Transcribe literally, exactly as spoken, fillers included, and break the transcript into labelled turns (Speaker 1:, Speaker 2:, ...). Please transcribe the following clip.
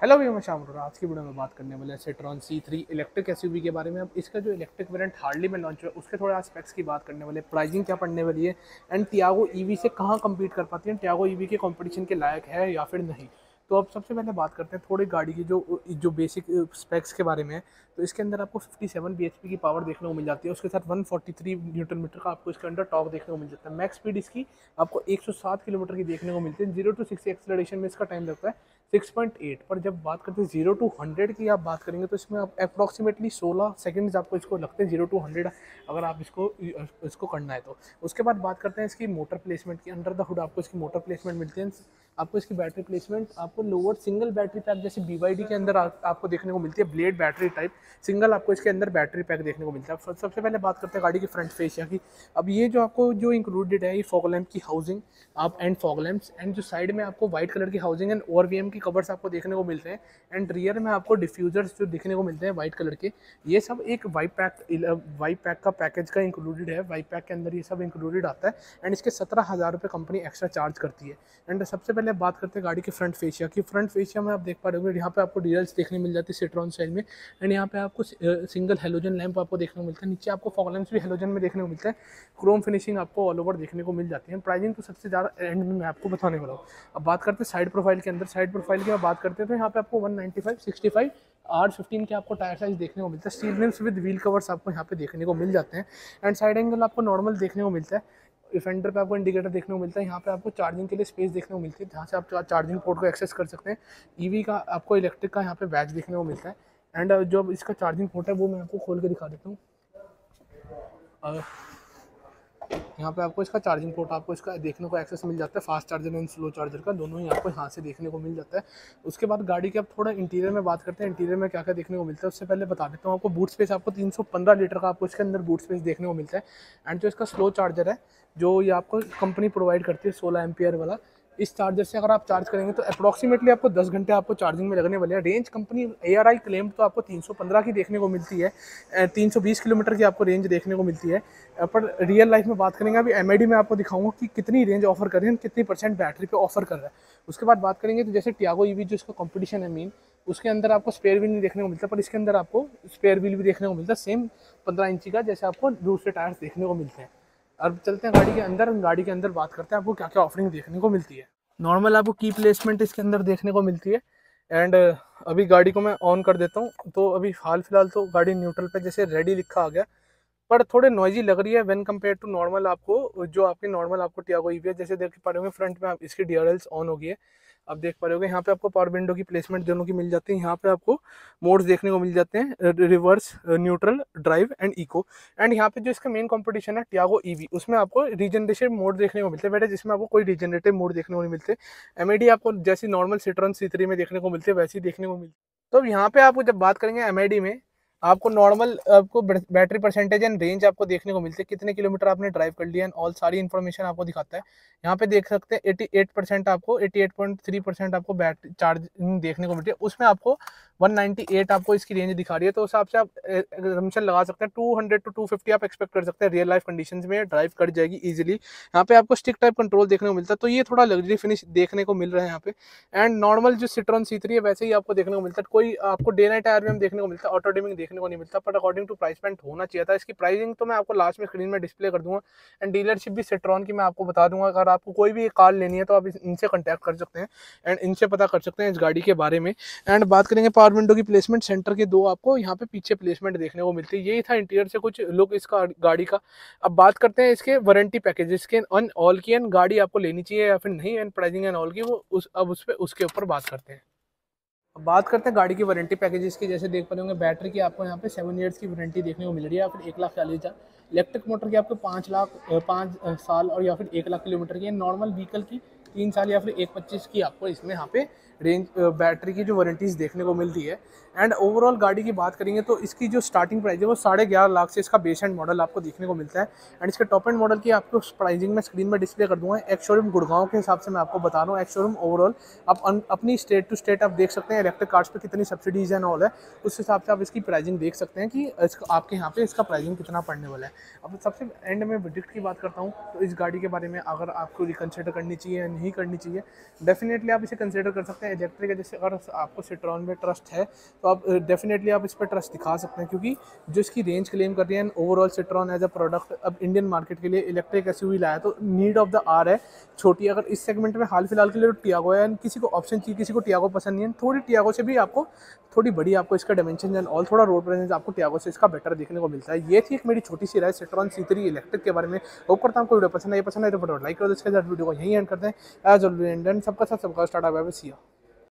Speaker 1: Hello भैया, मैं श्याम अरोड़ा। आज की वीडियो में बात करने वाले हैं Citroen C three electric SUV के बारे में। अब इसका जो इलेक्ट्रिक वेरिएंट हार्डली में लॉन्च हुआ है उसके थोड़े एस्पेक्ट्स की बात करने वाले, प्राइसिंग क्या पड़ने वाली है एंड टियागो ईवी से कहाँ कम्पीट कर पाती है, टियागो ईवी के कंपटीशन के लायक है या फिर नहीं। तो अब सबसे पहले बात करते हैं थोड़ी गाड़ी की जो जो बेसिक स्पेक्स के बारे में। तो इसके अंदर आपको सत्तावन बीएचपी की पावर देखने को मिल जाती है, उसके साथ एक सौ तैंतालीस न्यूटन मीटर का आपको इसके अंदर टॉर्क देखने को मिल जाता है। मैक्स स्पीड इसकी आपको एक सौ सात किलोमीटर की देखने को मिलती है। जीरो टू सिक्सटी एक्सेलरेशन में इसका टाइम लगता है सिक्स पॉइंट एट। पर जब बात करते हैं जीरो टू हंड्रेड की आप बात करेंगे तो इसमें आप अप्रॉक्सीमेटली सोलह सेकंड्स आपको इसको लगते हैं जीरो टू हंड्रेड, अगर आप इसको इसको करना है तो। उसके बाद बात करते हैं इसकी मोटर प्लेसमेंट की। अंडर द हुड आपको इसकी मोटर प्लेसमेंट मिलती है। आपको इसकी बैटरी प्लेसमेंट आपको लोअर सिंगल बैटरी पैक जैसे बीवाईडी के अंदर आ, आपको देखने को मिलती है, ब्लेड बैटरी टाइप सिंगल आपको इसके अंदर बैटरी पैक देखने को मिलता है। सबसे पहले बात करते हैं गाड़ी की फ्रंट फेसिया की। अब ये जो आपको जो इंक्लूडेड है ये फॉग लैम्प की हाउसिंग आप एंड फॉग लैम्प्स एंड जो साइड में आपको व्हाइट कलर की हाउसिंग एंड ओआरवीएम की कवर्स आपको देखने को मिलते हैं एंड रियर में आपको डिफ्यूजर्स जो देखने को मिलते हैं व्हाइट कलर के। ये सब एक वाइट पैक वाइट पैक का पैकेज का इंक्लूडेड है। वाइट पैक के अंदर ये सब इंक्लूडेड आता है एंड इसके सत्रह हज़ार रुपये कंपनी एक्स्ट्रा चार्ज करती है। एंड सबसे पहले बात करते हैं गाड़ी के फ्रंट फेसिया की। फ्रंट फेसिया में आप देख पा रहे होंगे यहाँ पे आपको डीएल्स देखने मिल जाती है सिट्रॉन स्टाइल में एंड यहाँ पे आपको सिंगल हेलोजन लैंप आपको देखने को मिलता है। नीचे आपको फॉग लैंप्स भी हेलोजन में देखने को मिलता है। क्रोम फिनिशिंग आपको ऑल ओवर देखने को मिल जाती है। प्राइसिंग तो सबसे ज़्यादा एंड में मैं आपको बताने वाला हूँ। अब बात करते हैं साइड प्रोफाइल के अंदर। साइड प्रोफाइल की बात करते हैं तो यहाँ पे आपको one ninety five sixty five R fifteen के आपको टायर साइज देखने को मिलता है। Steel rims with wheel covers आपको यहाँ पे देखने को मिल जाते हैं एंड साइड एंगल आपको नॉर्मल देखने को मिलता है। डिफेंडर पे आपको इंडिकेटर देखने को मिलता है। यहाँ पे आपको चार्जिंग के लिए स्पेस देखने को मिलती है जहाँ से आप चार्जिंग पोर्ट को एक्सेस कर सकते हैं। ईवी का आपको इलेक्ट्रिक का यहाँ पे बैच देखने को मिलता है एंड जो इसका चार्जिंग पोर्ट है वो मैं आपको खोल के दिखा देता हूँ। यहाँ पे आपको इसका चार्जिंग पोर्ट आपको इसका देखने को एक्सेस मिल जाता है, fast charger and slow charger का दोनों ही आपको यहाँ से देखने को मिल जाता है। उसके बाद गाड़ी के अब थोड़ा इंटीरियर में बात करते हैं। इंटीरियर में क्या क्या देखने को मिलता है उससे पहले बता देता हूँ आपको। बूट स्पेस आपको तीन सौ पंद्रह लीटर का आपको इसके अंदर बूट स्पेस देखने को मिलता है एंड जो इसका स्लो चार्जर है जो ये आपको कंपनी प्रोवाइड करती है सोलह एम्पियर वाला, इस चार्जर से अगर आप चार्ज करेंगे तो अप्रॉक्सीमेटली आपको दस घंटे आपको चार्जिंग में लगने वाले हैं। Range company A R I claim तो आपको तीन सौ पंद्रह की देखने को मिलती है, तीन सौ बीस किलोमीटर की आपको रेंज देखने को मिलती है। पर रियल लाइफ में बात करेंगे अभी एम आई डी में आपको दिखाऊंगा कि कितनी रेंज ऑफर कर रहे हैं, कितनी परसेंट बैटरी पे ऑफर कर रहा है। उसके बाद बात करेंगे तो जैसे टियागो ईवी जो इसका कंपटीशन है मेन, उसके अंदर आपको स्पेयर व्हील नहीं देखने को मिलता, पर इसके अंदर आपको स्पेयर व्हील भी देखने को मिलता है सेम पंद्रह इंची का जैसे आपको दूसरे टायर्स देखने को मिलते हैं। अब चलते हैं गाड़ी के अंदर। गाड़ी के अंदर बात करते हैं आपको क्या क्या ऑफरिंग देखने को मिलती है। नॉर्मल आपको की प्लेसमेंट इसके अंदर देखने को मिलती है एंड अभी गाड़ी को मैं ऑन कर देता हूँ तो अभी हाल फिलहाल तो गाड़ी न्यूट्रल पे जैसे रेडी लिखा आ गया, पर थोड़े नॉइजी लग रही है व्हेन कंपेयर टू नॉर्मल। आपको जो आपकी नॉर्मल आपको टियागो ईवी है जैसे देख पा रहे होंगे फ्रंट में आप इसकी डी आर एल्स ऑन हो गई है। आप देख पा रहे होंगे यहाँ पे आपको पावर विंडो की प्लेसमेंट दोनों की मिल जाती है। यहाँ पे आपको मोड्स देखने को मिल जाते हैं, reverse, neutral, drive and eco. And यहाँ पे जो इसका मेन कंपटीशन है टियागो ईवी, उसमें आपको रीजनरेशन मोड देखने को मिलते हैं, बेटा जिसमें आपको कोई रीजनरेटिव मोड देखने को नहीं मिलते। एमआईडी आपको जैसी नॉर्मल सिट्रॉन सी थ्री में देखने को मिलती है वैसी देखने को मिलती है। तो अब यहाँ पे आपको जब बात करेंगे एमआईडी में आपको नॉर्मल आपको बैटरी परसेंटेज एंड रेंज आपको देखने को मिलती है, कितने किलोमीटर आपने ड्राइव कर लिया एंड ऑल सारी इन्फॉर्मेशन आपको दिखाता है। यहाँ पे देख सकते हैं अठासी परसेंट आपको अठासी पॉइंट तीन परसेंट आपको बैटरी चार्जिंग देखने को मिलती है। उसमें आपको एक सौ अट्ठानवे आपको इसकी रेंज दिखा रही है, तो उस हिसाब से आप एग्जाम्पशन लगा सकते हैं दो सौ टू दो सौ पचास आप एक्सपेक्ट कर सकते हैं रियल लाइफ कंडीशंस में ड्राइव कर जाएगी इजीली। यहाँ पे आपको स्टिक टाइप कंट्रोल देखने को मिलता है, तो ये थोड़ा लग्जरी फिनिश देखने को मिल रहा है यहाँ पे। एंड नॉर्मल जो सिट्रॉन सी थ्री है वैसे ही आपको देखने को मिलता है। कोई आपको डे नाइट टायर में देखने को मिलता है, ऑटो डिमिंग देखने को नहीं मिलता, but according to price point होना चाहिए था। इसकी प्राइसिंग तो मैं आपको लास्ट में स्क्रीन में डिस्प्ले कर दूंगा एंड डीलरशिप भी सिट्रॉन की मैं आपको बता दूंगा। अगर आपको कोई भी कार लेनी है तो आप इनसे कॉन्टैक्ट कर सकते हैं एंड इनसे पता कर सकते हैं इस गाड़ी के बारे में। एंड बात करेंगे पावर विंडो की प्लेसमेंट, सेंटर के दो आपको यहाँ पे पीछे प्लेसमेंट देखने को मिलती है। यही था इंटीरियर से कुछ लुक इसका गाड़ी का। अब बात करते हैं इसके वारंटी पैकेज, इसके अन ऑल की एंड गाड़ी आपको लेनी चाहिए या फिर नहीं, एंड प्राइसिंग एंड ऑल की वो उस अब उस पर उसके ऊपर बात करते हैं। अब बात करते हैं गाड़ी की वारंटी पैकेजेस की। जैसे देख पा रहे होंगे बैटरी की आपको यहाँ पे सेवन ईयर्स की वारंटी देखने को मिल रही है या फिर एक लाख चालीस हज़ार। इलेक्ट्रिक मोटर की आपको पाँच लाख पाँच साल और या फिर एक लाख किलोमीटर की। नॉर्मल व्हीकल की तीन साल या फिर एक पच्चीस की आपको इसमें यहाँ पे रेंज बैटरी की जो वारंटीज देखने को मिलती है। एंड ओवरऑल गाड़ी की बात करेंगे तो इसकी जो स्टार्टिंग प्राइस है वो साढ़े ग्यारह लाख से इसका बेस एंड मॉडल आपको देखने को मिलता है। एंड इसके टॉप एंड मॉडल की आपको प्राइसिंग में स्क्रीन में डिस्प्ले कर दूंगा। एक्स शोरूम गुड़गांव के हिसाब से मैं आपको बता रहा हूँ। एक्स शोरूम ओवरऑल आप अपनी स्टेट टू स्टेट आप देख सकते हैं इलेक्ट्रिक कार्स पे कितनी सब्सिडीज एंड ऑल है, उस हिसाब से आप इसकी प्राइसिंग देख सकते हैं कि आपके यहाँ पे इसका प्राइसिंग कितना पड़ने वाला है। अब सबसे एंड में प्रोडक्ट की बात करता हूँ तो इस गाड़ी के बारे में अगर आपको रिकन्सिडर करनी चाहिए या नहीं करनी चाहिए। डेफिनेटली आप इसे कंसिडर कर सकते हैं इलेक्ट्रिक है, जैसे अगर आपको सिट्रॉन में ट्रस्ट है तो आप डेफिनेटली आप इस पर ट्रस्ट दिखा सकते हैं, क्योंकि जो इसकी रेंज क्लेम कर रही है overall Citroen as a product अब इंडियन मार्केट के लिए इलेक्ट्रिक एसयूवी लाया तो नीड ऑफ द आर है छोटी। अगर इस सेगमेंट में हाल फिलहाल के लिए टियागो है, किसी को ऑप्शन चाहिए, किसी को टियागो पसंद नहीं है, थोड़ी टियागो से भी आपको थोड़ी बड़ी आपको इसका डायमेंशन एंड ऑल थोड़ा रोड प्रेजेंस आपको टियागो से इसका बेटर देखने को मिलता है। ये थी एक मेरी छोटी सी राय सिट्रॉन सी थ्री इलेक्ट्रिक के बारे में। होप करता हूँ आपको वीडियो पसंद आई, पसंद आए तो फटाफट लाइक करो, इसके साथ वीडियो को यहीं एंड करते हैं। एज ऑलवेज एंड सबका साथ सबका start. Bye bye, see you.